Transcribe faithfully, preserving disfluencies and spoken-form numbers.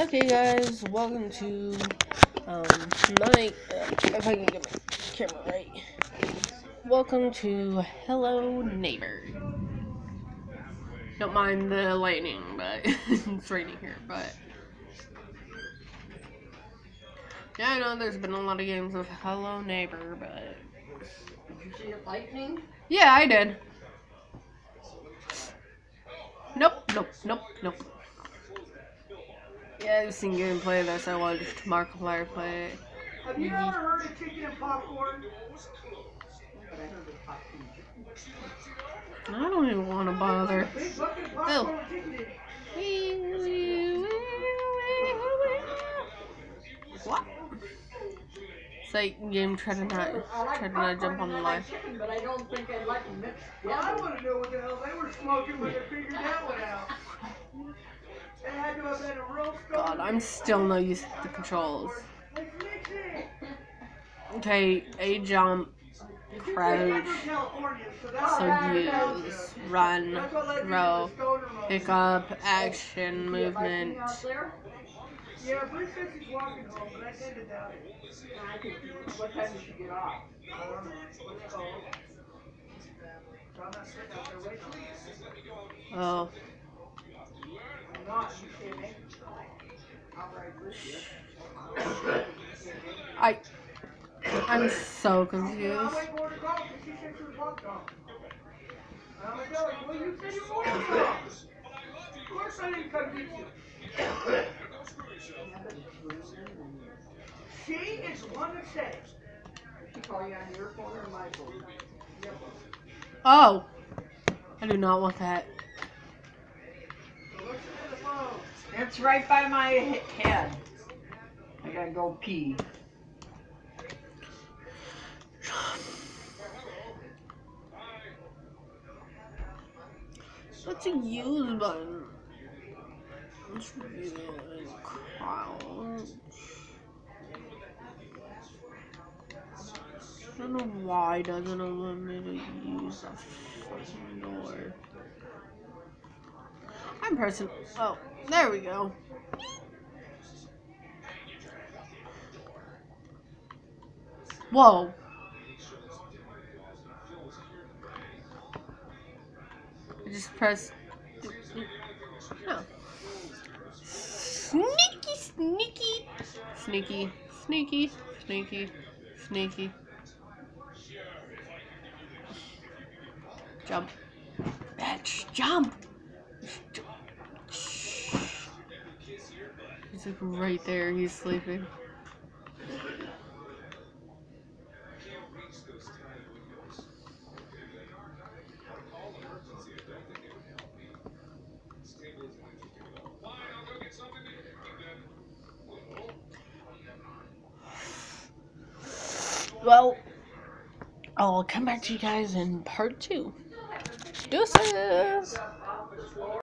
Okay, guys, welcome to um my uh, if I can get my camera right. Welcome to Hello Neighbor. Don't mind the lightning, but it's raining here. But yeah, I know there's been a lot of games of Hello Neighbor, but did you see it lightning? Yeah, I did. Nope, nope, nope, nope. Yeah, I've seen gameplay of this. I watched Markiplier play it. Have you ever heard of chicken and popcorn? But I heard of popcorn chicken. I don't even want to bother. Big bucket of popcorn with chicken in it. What? It's like game trying to not like try to not jump on the line. Like chicken, but I don't think I'd like them mixed together. I want to know what the hell they were smoking when they figured that one out. They had to have been a real God, I'm still not used to the controls. Okay, A jump, crouch, so use, run, throw, pick up, action, movement. Yeah, Bruce says he's walking home, but I tend to doubt it. I think, what time did she get off? I don't know. Let's go. So I'm not sitting out there waiting. Oh. I'm not, you kidding? I'll ride with you. I, I'm so confused. I'm waiting for her to call because she said she was walking home. I'm like, well, you said you were walking home. Of course I didn't come get you. She is the one that said it. Did she call you on your phone or my phone? Yep. Oh. I do not want that. It's right by my head. I gotta go pee. What's a use button? Let's review and crouch. I don't know why it doesn't allow me to use a fucking door. I'm pressing. Oh, there we go. Whoa. I just pressed. No. Sneaky, sneaky, sneaky, sneaky, sneaky, sneaky. Jump. Bitch, jump. He's like right there. He's sleeping. Well, I'll come back to you guys in part two. Deuces!